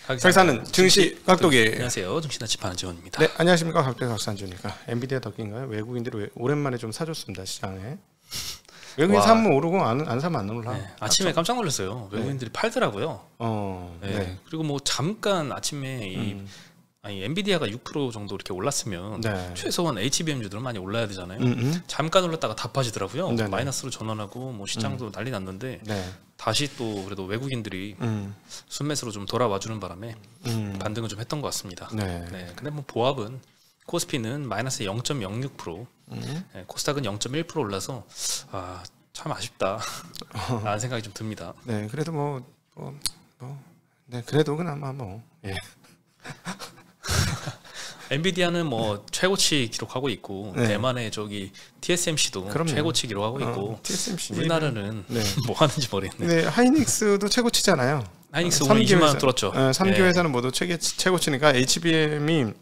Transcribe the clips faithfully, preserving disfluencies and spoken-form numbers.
사기사는 증시 깍두기. 안녕하세요. 증시 나치 반지원입니다. 네, 안녕하십니까. 깍두기 박산주니까 엔비디아 덕인가요? 외국인들이 오랜만에 좀 사줬습니다. 시장에. 외국인 사면 오르고 안, 안 사면 안 올라. 네, 아침에 깜짝 놀랐어요. 외국인들이 네. 팔더라고요. 어, 네. 네. 그리고 뭐 잠깐 아침에 이 음. 아니 엔비디아가 육 퍼센트 정도 이렇게 올랐으면 네. 최소한 에이치비엠주들은 많이 올라야 되잖아요. 음음. 잠깐 올랐다가 다 빠지더라고요. 네네. 마이너스로 전환하고 뭐 시장도 음. 난리 났는데 네. 다시 또 그래도 외국인들이 음. 순매수로 좀 돌아와주는 바람에 음. 반등을 좀 했던 것 같습니다. 네. 네. 근데 뭐 보합은 코스피는 마이너스 영 점 영육 퍼센트, 음. 네, 코스닥은 영 점 일 퍼센트 올라서 아, 참 아쉽다 라는 생각이 좀 듭니다. 네, 그래도 뭐, 뭐, 뭐 네, 그래도 그나마 뭐 예. 엔비디아는 뭐 최고치 기록하고 있고 네. 대만의 저기 티에스엠씨도 그럼요. 최고치 기록하고 있고 어, 티에스엠씨 우리나라는 네. 뭐 하는지 모르겠네. 네, 하이닉스도 최고치잖아요. 하이닉스 오늘 이십만 원 뚫었죠. 네, 삼 개 회사는 모두 최, 최고치니까 에이치비엠이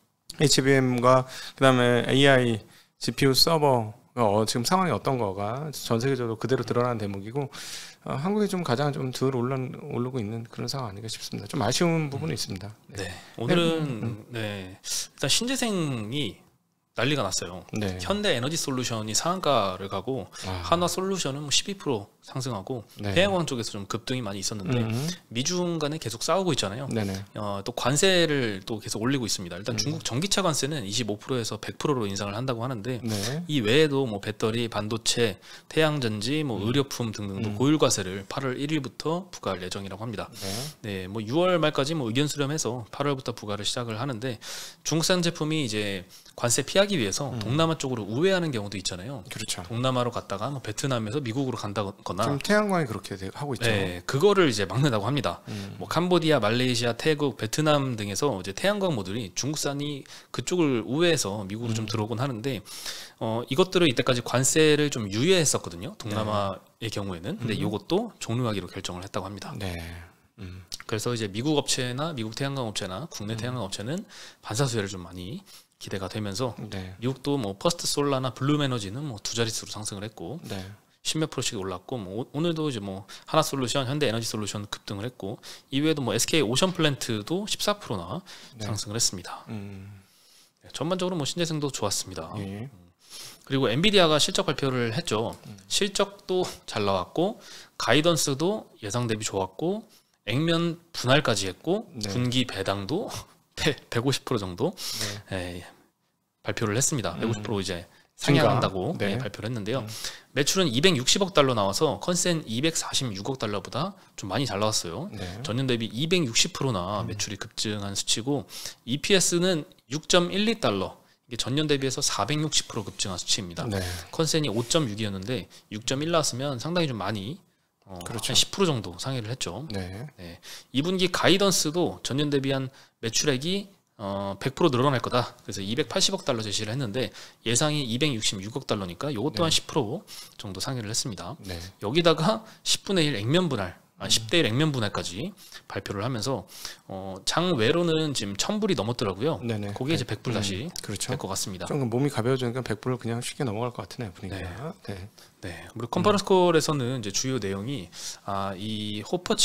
에이치비엠과 그다음에 에이아이 지피유 서버 어, 지금 상황이 어떤 거가 전 세계적으로 그대로 드러나는 대목이고 어, 한국이 좀 가장 좀 덜 오르고 있는 그런 상황 아닌가 싶습니다. 좀 아쉬운 부분이 음. 있습니다. 네. 네. 오늘은 음. 네. 일단 신재생이 난리가 났어요. 네. 현대 에너지 솔루션이 상한가를 가고 아. 한화 솔루션은 뭐 십이 퍼센트 상승하고 네. 태양광 쪽에서 좀 급등이 많이 있었는데 음. 미중 간에 계속 싸우고 있잖아요. 어, 또 관세를 또 계속 올리고 있습니다. 일단 음. 중국 전기차 관세는 이십오 퍼센트에서 백 퍼센트로 인상을 한다고 하는데 네. 이 외에도 뭐 배터리, 반도체, 태양전지, 뭐 음. 의료품 등등도 음. 고율 과세를 팔월 일일부터 부과할 예정이라고 합니다. 네, 네 뭐 유월 말까지 뭐 의견 수렴해서 팔월부터 부과를 시작을 하는데 중국산 제품이 이제 관세 피하기 위해서 음. 동남아 쪽으로 우회하는 경우도 있잖아요. 그렇죠. 동남아로 갔다가 뭐 베트남에서 미국으로 간다거나. 지금 태양광이 그렇게 하고 있죠. 네, 그거를 이제 막는다고 합니다. 음. 뭐 캄보디아, 말레이시아, 태국, 베트남 등에서 이제 태양광 모듈이 중국산이 그쪽을 우회해서 미국으로 음. 좀 들어오곤 하는데 어, 이것들을 이때까지 관세를 좀 유예했었거든요. 동남아의 네. 경우에는. 근데 음. 이것도 종료하기로 결정을 했다고 합니다. 네. 음. 그래서 이제 미국 업체나 미국 태양광 업체나 국내 태양광 음. 업체는 반사수혜를 좀 많이 기대가 되면서 네. 미국도 뭐 퍼스트 솔라나 블룸에너지는 뭐 두 자릿수로 상승을 했고 네. 십몇 프로씩 올랐고 뭐 오늘도 이제 뭐 하나솔루션, 현대에너지솔루션 급등을 했고 이외에도 뭐 에스케이 오션플랜트도 십사 퍼센트나 네. 상승을 했습니다. 음. 네, 전반적으로 뭐 신재생도 좋았습니다. 예. 그리고 엔비디아가 실적 발표를 했죠. 음. 실적도 잘 나왔고 가이던스도 예상 대비 좋았고 액면 분할까지 했고 네. 분기 배당도 백오십 퍼센트 정도 네. 예, 발표를 했습니다. 백오십 퍼센트 이제 상향한다고 네. 예, 발표를 했는데요. 음. 매출은 이백육십억 달러 나와서 컨센 이백사십육억 달러보다 좀 많이 잘 나왔어요. 네. 전년 대비 이백육십 퍼센트나 음. 매출이 급증한 수치고 이피에스는 육 점 일이 달러 이게 전년 대비해서 사백육십 퍼센트 급증한 수치입니다. 네. 컨센이 오 점 육이었는데 육 점 일 나왔으면 상당히 좀 많이 어, 그렇죠. 한 십 퍼센트 정도 상회를 했죠. 네. 네. 이 분기 가이던스도 전년 대비한 매출액이 어, 백 퍼센트 늘어날 거다. 그래서 이백팔십억 달러 제시를 했는데 예상이 이백육십육억 달러니까 이것 또한 네. 십 퍼센트 정도 상회를 했습니다. 네. 여기다가 십분의 일 액면 분할, 아, 십 대 일 액면 분할까지 발표를 하면서 어, 장외로는 지금 천 불이 넘었더라고요. 네네. 거기에 이제 백 불 다시 음, 그렇죠. 될 것 같습니다. 좀 몸이 가벼워지니까 백 불을 그냥 쉽게 넘어갈 것 같으네요, 분위기가. 네. 네. 네. 우리 컨퍼런스 콜에서는 이제 주요 내용이 아, 이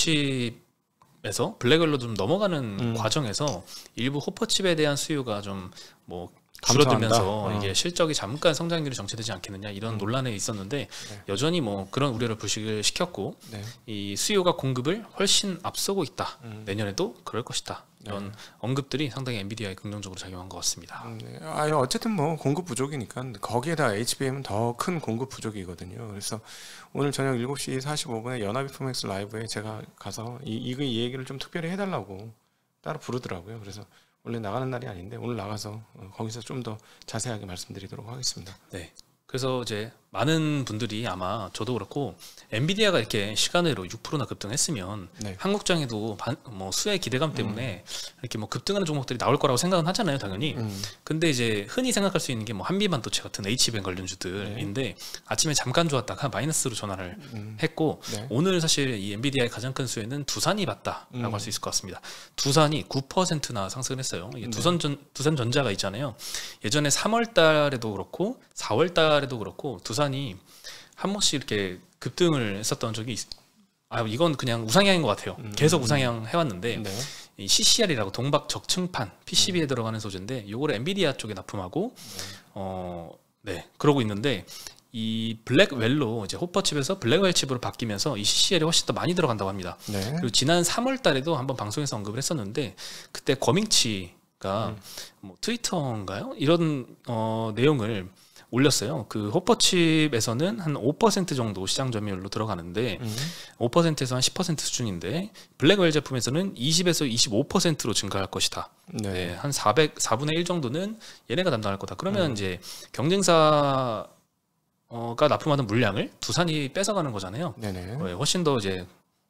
호퍼칩에서 블랙웰로 좀 넘어가는 음. 과정에서 일부 호퍼칩에 대한 수요가 좀 뭐 줄어들면서 어. 이게 실적이 잠깐 성장률이 정체되지 않겠느냐 이런 음. 논란에 있었는데 네. 여전히 뭐 그런 우려를 불식을 시켰고 네. 이 수요가 공급을 훨씬 앞서고 있다. 음. 내년에도 그럴 것이다. 이런 네. 언급들이 상당히 엔비디아에 긍정적으로 작용한 것 같습니다. 음, 네. 아, 어쨌든 뭐 공급 부족이니까 거기에다 에이치비엠은 더 큰 공급 부족이거든요. 그래서 오늘 저녁 일곱 시 사십오 분에 연합이포맥스 라이브에 제가 가서 이, 이, 이 얘기를 좀 특별히 해달라고 따로 부르더라고요. 그래서 원래 나가는 날이 아닌데 오늘 나가서 거기서 좀 더 자세하게 말씀드리도록 하겠습니다. 네. 그래서 이제 많은 분들이 아마 저도 그렇고 엔비디아가 이렇게 시간으로 육 퍼센트나 급등했으면 네. 한국장에도 반, 뭐 수혜 기대감 때문에 음. 이렇게 뭐 급등하는 종목들이 나올 거라고 생각은 하잖아요, 당연히. 음. 근데 이제 흔히 생각할 수 있는 게 뭐 한미반도체 같은 에이치비엠 관련주들인데 네. 아침에 잠깐 좋았다가 마이너스로 전환을 음. 했고 네. 오늘 사실 이 엔비디아의 가장 큰 수혜는 두산이 봤다라고 음. 할 수 있을 것 같습니다. 두산이 구 퍼센트나 상승을 했어요. 이게 네. 두산전 두산전자가 있잖아요. 예전에 삼월 달에도 그렇고 사월 달에도 그렇고 두산 두산이 한 번씩 이렇게 급등을 했었던 적이 있... 아 이건 그냥 우상향인 것 같아요. 음, 계속 우상향 해왔는데 네. 이 씨씨알이라고 동박 적층판 피씨비에 음. 들어가는 소재인데 요거를 엔비디아 쪽에 납품하고 네. 어, 네 그러고 있는데 이 블랙웰로 이제 호퍼칩에서 블랙웰 칩으로 바뀌면서 이 씨씨알이 훨씬 더 많이 들어간다고 합니다. 네. 그리고 지난 삼월 달에도 한번 방송에서 언급을 했었는데 그때 거밍치가 음. 뭐 트위터인가요? 이런 어, 내용을 올렸어요. 그 호퍼칩에서는 한 오 퍼센트 정도 시장 점유율로 들어가는데 음. 오 퍼센트에서 한 십 퍼센트 수준인데 블랙웰 제품에서는 이십에서 이십오 퍼센트로 증가할 것이다. 네. 네, 한 사백, 사분의 일 정도는 얘네가 담당할 거다. 그러면 음. 이제 경쟁사가 납품하는 물량을 두산이 뺏어가는 거잖아요. 네네. 훨씬 더 이제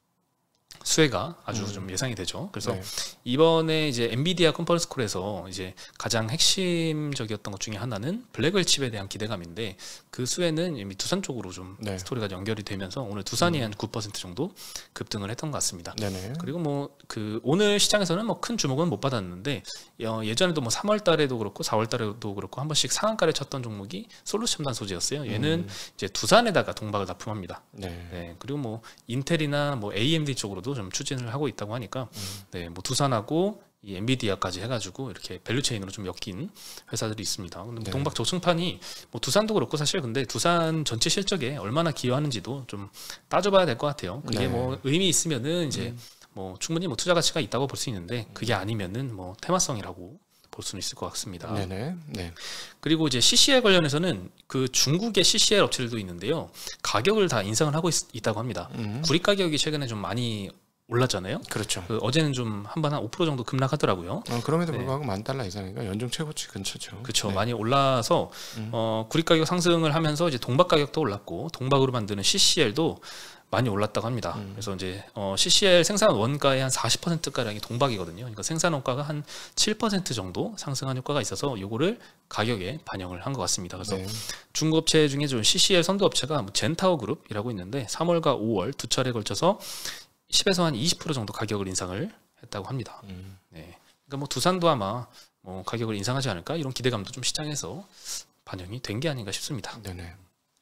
수혜가 아주 음. 좀 예상이 되죠. 그래서 네. 이번에 이제 엔비디아 컨퍼런스 콜에서 이제 가장 핵심적이었던 것 중에 하나는 블랙웰 칩에 대한 기대감인데 그 수혜는 이미 두산 쪽으로 좀 네. 스토리가 연결이 되면서 오늘 두산이 음. 한 구 퍼센트 정도 급등을 했던 것 같습니다. 네네. 그리고 뭐 그 오늘 시장에서는 뭐 큰 주목은 못 받았는데 어 예전에도 뭐 삼월 달에도 그렇고 사월 달에도 그렇고 한 번씩 상한가를 쳤던 종목이 솔루션단 소재였어요. 얘는 음. 이제 두산에다가 동박을 납품합니다. 네. 네. 그리고 뭐 인텔이나 뭐 에이엠디 쪽으로도 좀 추진을 하고 있다고 하니까 음. 네, 뭐 두산하고 이 엔비디아까지 해가지고 이렇게 밸류체인으로 좀 엮인 회사들이 있습니다. 근데 네. 동박 저층판이 뭐 두산도 그렇고 사실 근데 두산 전체 실적에 얼마나 기여하는지도 좀 따져봐야 될 것 같아요. 그게 네. 뭐 의미 있으면은 이제 음. 뭐 충분히 뭐 투자 가치가 있다고 볼 수 있는데 그게 아니면은 뭐 테마성이라고 볼 수는 있을 것 같습니다. 네네. 네. 그리고 이제 씨씨알 관련해서는 그 중국의 씨씨알 업체들도 있는데요. 가격을 다 인상을 하고 있, 다고 합니다. 음. 구리 가격이 최근에 좀 많이 올랐잖아요. 그렇죠. 그 어제는 좀 한 번 한 오 퍼센트 정도 급락하더라고요. 어, 그럼에도 불구하고 네. 만 달러 이상이니까 연중 최고치 근처죠. 그렇죠. 네. 많이 올라서 음. 어, 구리 가격 상승을 하면서 이제 동박 가격도 올랐고 동박으로 만드는 씨씨알도 많이 올랐다고 합니다. 음. 그래서 이제 어, 씨씨알 생산 원가의 한 사십 퍼센트 가량이 동박이거든요. 그러니까 생산 원가가 한 칠 퍼센트 정도 상승한 효과가 있어서 요거를 가격에 반영을 한 것 같습니다. 그래서 네. 중국업체 중에 좀 씨씨알 선도업체가 뭐 젠타오 그룹이라고 있는데 삼월과 오월 두 차례에 걸쳐서 십에서 한 이십 퍼센트 정도 가격을 인상을 했다고 합니다. 음. 네. 그러니까 뭐 두산도 아마 뭐 가격을 인상하지 않을까 이런 기대감도 좀 시장에서 반영이 된 게 아닌가 싶습니다. 네네.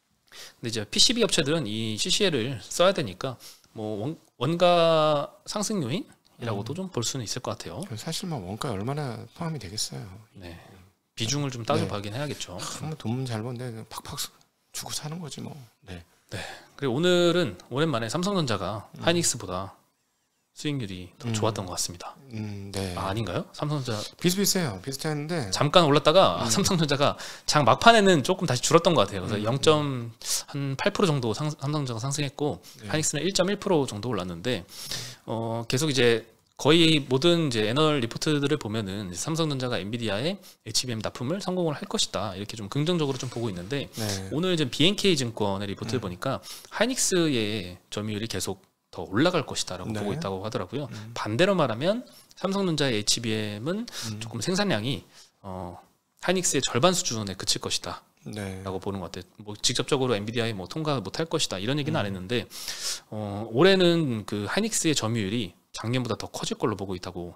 근데 이제 피씨비 업체들은 이 씨씨알을 써야 되니까 뭐 원, 원가 상승 요인이라고도 음. 좀 볼 수는 있을 것 같아요. 사실 뭐 원가에 얼마나 포함이 되겠어요. 네. 비중을 좀 따져봐긴 네. 해야겠죠. 돈 잘 버는데 팍팍 주고 사는 거지 뭐. 네. 네. 그리고 오늘은 오랜만에 삼성전자가 음. 하이닉스보다 수익률이 더 음. 좋았던 것 같습니다. 음, 네. 아, 아닌가요? 삼성전자 비슷비슷해요. 비슷했는데 잠깐 올랐다가 음. 삼성전자가 장 막판에는 조금 다시 줄었던 것 같아요. 그래서 음. 영 점 팔 퍼센트 정도 상, 삼성전자가 상승했고 네. 하이닉스는 일 점 일 퍼센트 정도 올랐는데 어, 계속 이제 거의 모든 이제 애널 리포트들을 보면은 삼성전자가 엔비디아의 에이치비엠 납품을 성공을 할 것이다 이렇게 좀 긍정적으로 좀 보고 있는데 네. 오늘 이제 비엔케이 증권의 리포트를 음. 보니까 하이닉스의 점유율이 계속 더 올라갈 것이다라고 네. 보고 있다고 하더라고요. 음. 반대로 말하면 삼성전자의 에이치비엠은 음. 조금 생산량이 어, 하이닉스의 절반 수준에 그칠 것이다. 네. 라고 보는 것 같아요. 뭐 직접적으로 엔비디아에 뭐 통과 못할 것이다 이런 얘기는 음. 안 했는데 어, 올해는 그 하이닉스의 점유율이 작년보다 더 커질 걸로 보고 있다고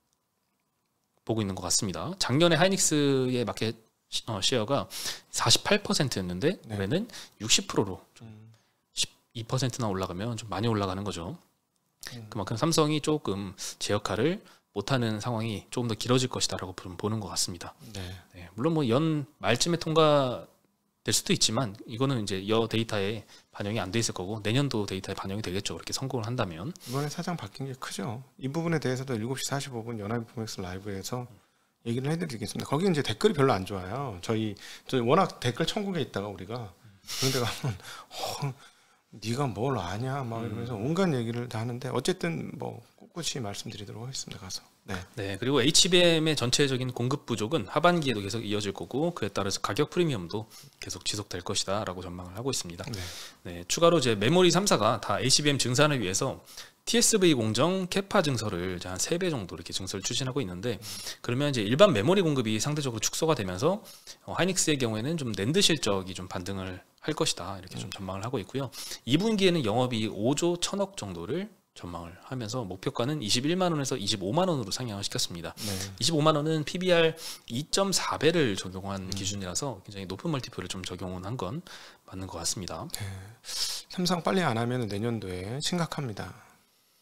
보고 있는 것 같습니다. 작년에 하이닉스의 마켓 어, 시어가 사십팔 퍼센트였는데 네. 올해는 육십 퍼센트로 좀 십이 퍼센트나 올라가면 좀 많이 올라가는 거죠. 음. 그만큼 삼성이 조금 제 역할을 못하는 상황이 조금 더 길어질 것이다라고 보는 것 같습니다. 네. 네, 물론 뭐 연 말쯤에 통과될 수도 있지만 이거는 이제 여 데이터에 반영이 안 돼 있을 거고 내년도 데이터에 반영이 되겠죠. 그렇게 성공을 한다면. 이번에 사장 바뀐 게 크죠. 이 부분에 대해서도 일곱 시 사십오 분 연합인포맥스 라이브에서 얘기를 해드리겠습니다. 거기 이제 댓글이 별로 안 좋아요. 저희, 저희 워낙 댓글 천국에 있다가 우리가 그런 데 가면 어, 네가 뭘 아냐 막 이러면서 온갖 얘기를 다 하는데 어쨌든 뭐 꿋꿋이 말씀드리도록 하겠습니다. 가서. 네. 네. 그리고 에이치비엠의 전체적인 공급 부족은 하반기에도 계속 이어질 거고 그에 따라서 가격 프리미엄도 계속 지속될 것이다라고 전망을 하고 있습니다. 네. 네. 추가로 이제 메모리 삼 사가 다 에이치비엠 증산을 위해서 티에스브이 공정 캐파 증설을 한 세 배 정도 이렇게 증설을 추진하고 있는데 그러면 이제 일반 메모리 공급이 상대적으로 축소가 되면서 어, 하이닉스의 경우에는 좀 낸드 실적이 좀 반등을 할 것이다 이렇게 좀 전망을 하고 있고요. 이 분기에는 영업이 오조 천억 정도를 전망을 하면서 목표가는 이십일만 원에서 이십오만 원으로 상향을 시켰습니다. 네. 이십오만 원은 피비알 이 점 사 배를 적용한 음. 기준이라서 굉장히 높은 멀티플을 좀 적용한 건 맞는 것 같습니다. 네. 삼성 빨리 안 하면 내년도에 심각합니다.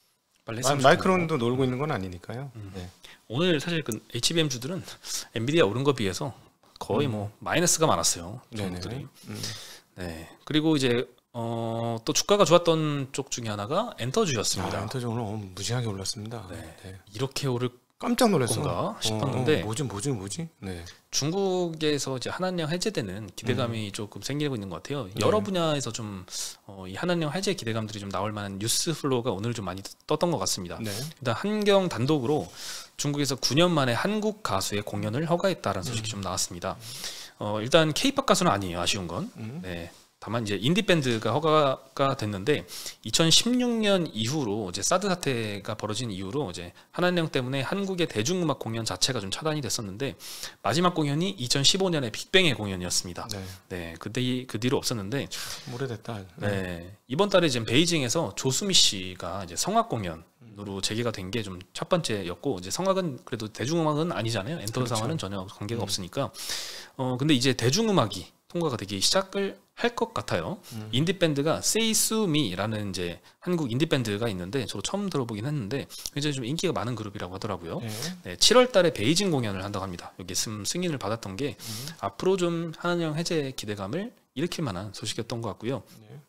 빨리 마, 마이크론도 놀고 있는 건 아니니까요. 음. 네. 오늘 사실 그 에이치비엠 주들은 엔비디아 오른 거 비해서 거의 음. 뭐 마이너스가 많았어요. 종목들이. 음. 네. 그리고 이제 어, 또 주가가 좋았던 쪽 중에 하나가 엔터주였습니다. 아, 엔터주 오늘 어, 무지하게 올랐습니다. 네. 네. 이렇게 오를 깜짝 놀랐어. 건가 싶었는데 어, 어, 뭐지 뭐지 뭐지? 네. 중국에서 이제 한한령 해제되는 기대감이 음. 조금 생기고 있는 것 같아요. 네. 여러 분야에서 좀 어, 이 한한령 해제 기대감들이 좀 나올 만한 뉴스 플로우가 오늘 좀 많이 떴던 것 같습니다. 네. 일단 한경 단독으로 중국에서 구 년 만에 한국 가수의 공연을 허가했다라는 소식이 음. 좀 나왔습니다. 어, 일단 K-팝 가수는 아니에요. 아쉬운 건. 음. 네. 다만 이제 인디 밴드가 허가가 됐는데 이천십육 년 이후로 이제 사드 사태가 벌어진 이후로 이제 한한령 때문에 한국의 대중음악 공연 자체가 좀 차단이 됐었는데 마지막 공연이 이천십오 년에 빅뱅의 공연이었습니다. 네, 네 그때 그 뒤로 없었는데 오래됐다. 네. 네, 이번 달에 지금 베이징에서 조수미 씨가 이제 성악 공연으로 재개가 된 게 좀 첫 번째였고 이제 성악은 그래도 대중음악은 아니잖아요. 엔터상와는 그렇죠. 전혀 관계가 음. 없으니까. 어 근데 이제 대중음악이 통과가 되기 시작을 할 것 같아요. 음. 인디 밴드가 Say Sue Me라는 이제 한국 인디 밴드가 있는데 저도 처음 들어보긴 했는데 굉장히 좀 인기가 많은 그룹이라고 하더라고요. 네. 네, 칠월 달에 베이징 공연을 한다고 합니다. 여기 승인을 받았던 게 음. 앞으로 좀 한한령 해제 기대감을 일으킬 만한 소식이었던 것 같고요. 네.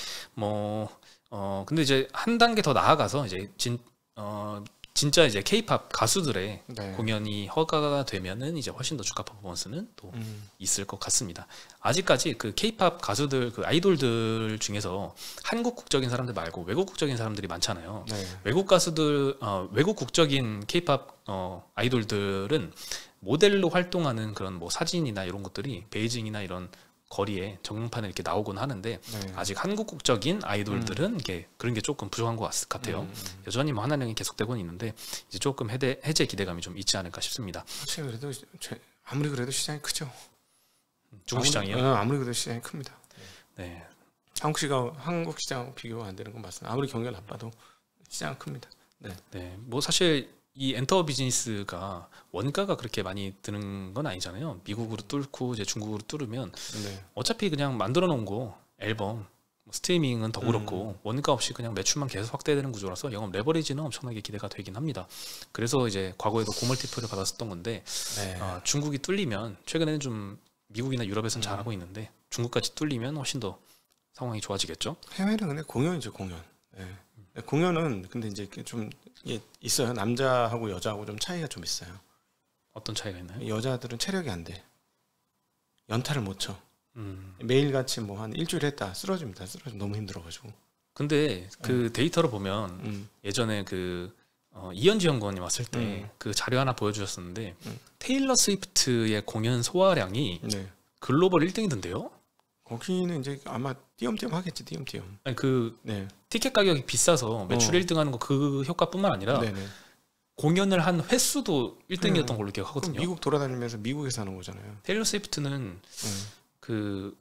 뭐 어 근데 이제 한 단계 더 나아가서 이제 진 어. 진짜 이제 K-팝 가수들의 네. 공연이 허가가 되면은 이제 훨씬 더 주가 퍼포먼스는 또 음. 있을 것 같습니다. 아직까지 그 K-팝 가수들 그 아이돌들 중에서 한국 국적인 사람들 말고 외국 국적인 사람들이 많잖아요. 네. 외국 가수들 어, 외국 국적인 K-팝 어, 아이돌들은 모델로 활동하는 그런 뭐 사진이나 이런 것들이 베이징이나 이런 거리에 전광판에 이렇게 나오곤 하는데 네. 아직 한국 국적인 아이돌들은 음. 이게 그런 게 조금 부족한 것 같아요. 음. 여전히 뭐 한한령이 계속되고는 있는데 이제 조금 해제, 해제 기대감이 좀 있지 않을까 싶습니다. 사실 그래도 아무리 그래도 시장이 크죠. 중국 아무리, 시장이요? 어, 아무리 그래도 시장이 큽니다. 네. 네. 한국 시가 한국 시장하고 비교가 안 되는 건 맞습니다. 아무리 경기가 나빠도 시장은 큽니다. 네. 네. 뭐 사실 이 엔터 비즈니스가 원가가 그렇게 많이 드는 건 아니잖아요. 미국으로 뚫고 이제 중국으로 뚫으면 네. 어차피 그냥 만들어 놓은 거 앨범 스트리밍은 더 그렇고 음. 원가 없이 그냥 매출만 계속 확대되는 구조라서 영업 레버리지는 엄청나게 기대가 되긴 합니다. 그래서 이제 과거에도 고멀티플을 받았었던 건데 네. 어, 중국이 뚫리면 최근에는 좀 미국이나 유럽에서는 음. 잘하고 있는데 중국까지 뚫리면 훨씬 더 상황이 좋아지겠죠. 해외는 근데 공연이죠 공연. 네. 공연은 근데 이제 좀 예, 있어요. 남자하고 여자하고 좀 차이가 좀 있어요. 어떤 차이가 있나요? 여자들은 체력이 안 돼. 연타를 못 쳐. 음. 매일같이 뭐 한 일주일 했다 쓰러집니다. 쓰러져 너무 힘들어가지고. 근데 그 음. 데이터로 보면 음. 예전에 그 어, 이현지 연구원이 왔을 때 그 음. 자료 하나 보여주셨었는데 음. 테일러 스위프트의 공연 소화량이 네. 글로벌 일 등이던데요? 거기는 이제 아마 띄엄띄엄 하겠지 띄엄띄엄. 아니 그 네. 티켓 가격이 비싸서 매출 어. 일 등 하는 거 그 효과뿐만 아니라 네네. 공연을 한 횟수도 일 등이었던 네. 걸로 기억하거든요. 미국 돌아다니면서 미국에서 하는 거잖아요. 테일러 스위프트는 네. 그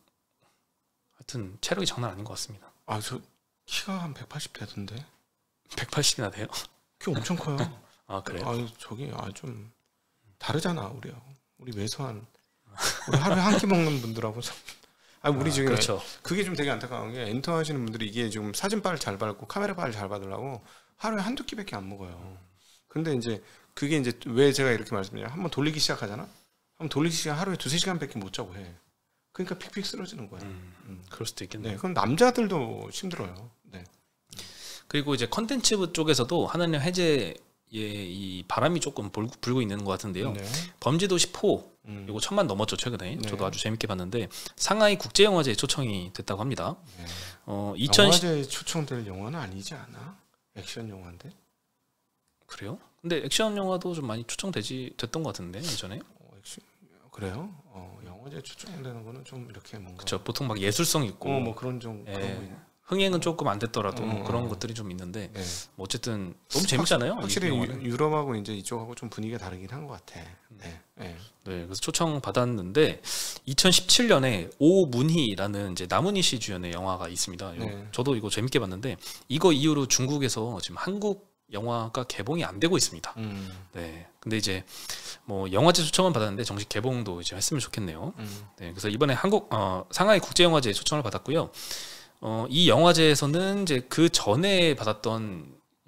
하여튼 체력이 장난 아닌 것 같습니다. 아 저 키가 한 백팔십 되던데. 백팔십이나 돼요? 키 엄청 커요. 아 그래요? 아 저기 아 좀 다르잖아 우리하고. 우리 왜소한 우리 하루에 한 끼 먹는 분들하고. 아 우리 아, 지금 그렇죠. 그게 좀 되게 안타까운 게 엔터 하시는 분들이 이게 지금 사진 바를 잘 받고 카메라 바를 잘 받으려고 하루에 한두 끼밖에 안 먹어요. 음. 근데 이제 그게 이제 왜 제가 이렇게 말씀드려요. 한번 돌리기 시작하잖아. 한번 돌리기 시작 하루에 두세 시간밖에 못 자고 해. 그러니까 픽픽 쓰러지는 거야. 음, 음. 그럴 수도 있겠네요. 네, 그럼 남자들도 힘들어요. 네. 그리고 이제 컨텐츠 쪽에서도 한한령 해제 예, 이 바람이 조금 불고, 불고 있는 것 같은데요. 네. 범죄도시 사 음. 이거 천만 넘었죠 최근에. 네. 저도 아주 재밌게 봤는데 상하이 국제영화제에 초청이 됐다고 합니다. 네. 어, 이천십... 영화제에 초청될 영화는 아니지 않아? 액션 영화인데? 그래요? 근데 액션 영화도 좀 많이 초청되지 됐던 것 같은데 예전에. 어, 액션... 그래요? 어, 영화제에 초청되는 거는 좀 이렇게 뭔가. 그렇죠. 보통 막 예술성 있고. 어, 뭐 그런 좀. 예. 그런 거 흥행은 조금 안 됐더라도 어, 그런 것들이 좀 있는데 네. 뭐 어쨌든 너무 재밌잖아요. 확실히 유, 유럽하고 이제 이쪽하고 좀 분위기가 다르긴 한 것 같아. 네. 네. 네, 그래서 초청 받았는데 이천십칠 년에 오문희라는 이제 남은희 씨 주연의 영화가 있습니다. 네. 저도 이거 재밌게 봤는데 이거 이후로 중국에서 지금 한국 영화가 개봉이 안 되고 있습니다. 음. 네, 근데 이제 뭐 영화제 초청은 받았는데 정식 개봉도 이제 했으면 좋겠네요. 음. 네, 그래서 이번에 한국 어, 상하이 국제영화제에 초청을 받았고요. 어, 이 영화제에서는 이제 그 전에 받았던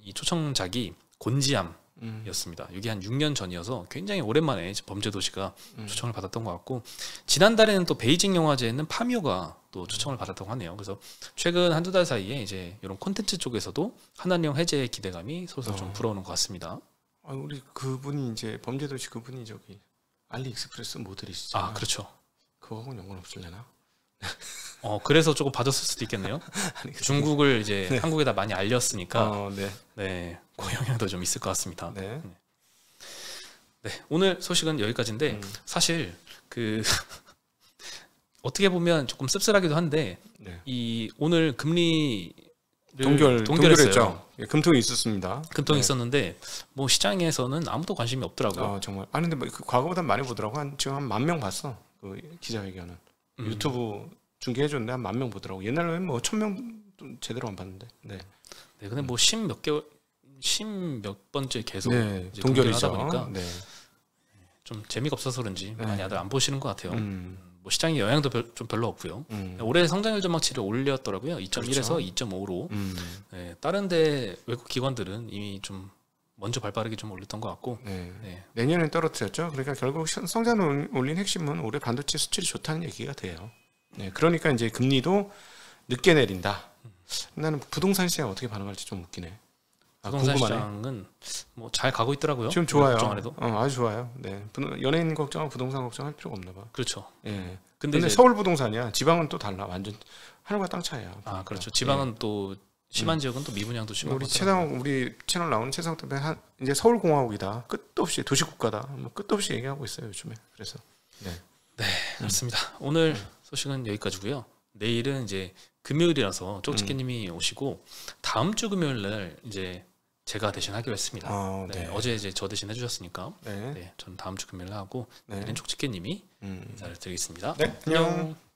이 초청작이 곤지암이었습니다. 음. 이게 한 육 년 전이어서 굉장히 오랜만에 범죄도시가 음. 초청을 받았던 것 같고, 지난달에는 또 베이징 영화제에는 파묘가 또 초청을 받았다고 하네요. 그래서 최근 한두 달 사이에 이제 이런 콘텐츠 쪽에서도 한한령 해제의 기대감이 솔솔 어. 좀 불어오는 것 같습니다. 아, 우리 그분이 이제 범죄도시 그분이 저기 알리익스프레스 모델이시죠. 아, 그렇죠. 그거하고는 연관 없을려나? 어, 그래서 조금 받았을 수도 있겠네요. 아니, 중국을 이제 네. 한국에다 많이 알렸으니까 어, 네. 네, 그 영향도 좀 있을 것 같습니다. 네. 네. 네, 오늘 소식은 여기까지인데 음. 사실 그 어떻게 보면 조금 씁쓸하기도 한데 네. 이 오늘 금리 동결 동결했죠. 예, 금통이 있었습니다. 금통이 네. 있었는데 뭐 시장에서는 아무도 관심이 없더라고요. 아, 정말. 아니 근데 뭐 그 과거보다 많이 보더라고. 한 지금 한 만 명 봤어. 그 기자회견은 음. 유튜브 중계해 줬는데 한 만 명 보더라고. 옛날에는 뭐 천 명 제대로 안 봤는데. 네. 네, 근데 뭐 십 몇 개월, 십 몇 번째 계속 네, 동결이죠. 하다 보니까 네. 좀 재미가 없어서 그런지 네. 많이 다들 안 보시는 것 같아요. 음. 뭐 시장의 영향도 별, 좀 별로 없고요. 음. 올해 성장률 전망치를 올렸더라고요. 이 점 일에서 그렇죠. 이 점 오로. 음. 네, 다른데 외국 기관들은 이미 좀 먼저 발빠르게 좀 올렸던 것 같고. 네. 네. 내년엔 떨어뜨렸죠. 그러니까 결국 성장을 올린 핵심은 올해 반도체 수출이 좋다는 얘기가 돼요. 네, 그러니까 이제 금리도 늦게 내린다. 음. 나는 부동산 시장 어떻게 반응할지 좀 웃기네. 아, 부동산 궁금하네. 시장은 뭐 잘 가고 있더라고요. 지금 좋아요. 걱정 안 해도. 어, 아주 좋아요. 네, 연예인 걱정하고 부동산 걱정할 필요가 없나 봐. 그렇죠. 예. 네. 근데, 근데 서울 부동산이야. 지방은 또 달라. 완전 하늘과 땅 차이야. 아, 그러니까. 그렇죠. 지방은 네. 또 심한 음. 지역은 또 미분양도 심하고. 우리 최상 우리 채널 나오는 최상 때문에 한 이제 서울 공화국이다. 끝도 없이 도시 국가다. 뭐 끝도 없이 얘기하고 있어요 요즘에. 그래서 네, 네 그렇습니다. 음. 오늘 소식은 여기까지고요. 내일은 이제 금요일이라서 쪽집게님이 음. 오시고 다음 주 금요일 날 이제 제가 대신 하기로 했습니다. 아, 네. 네. 어제 이제 저 대신 해주셨으니까 네. 네, 저는 다음 주 금요일 하고 네. 내일은 쪽집게님이 음. 인사를 드리겠습니다. 네, 안녕.